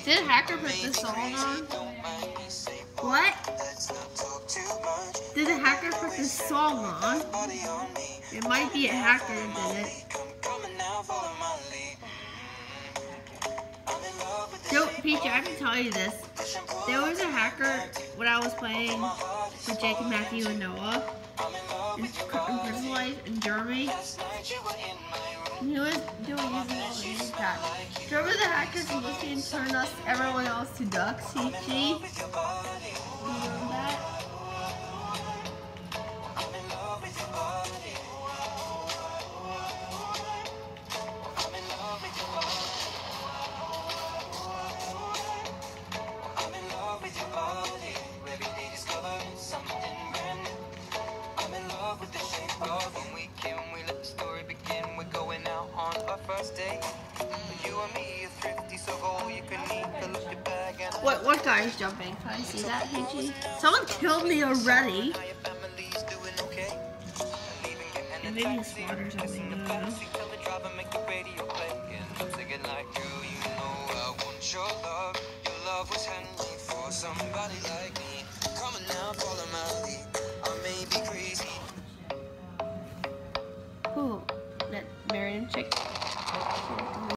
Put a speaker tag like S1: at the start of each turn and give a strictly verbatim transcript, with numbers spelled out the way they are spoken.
S1: Did a hacker put this song on? What? Did a hacker put this song on? It might be a hacker that did it. Yo, Peach, I have to tell you this. There was a hacker when I was playing with Jake and Matthew and Noah in, in Prison Life in Germany. And he was doing using all the music pack. Remember the hackers who was going to turn us, everyone else, to ducks? He, she? You remember that? What, what guy is jumping? Can I see that, Peachy? Someone killed me already. And maybe a swat or something, I don't know.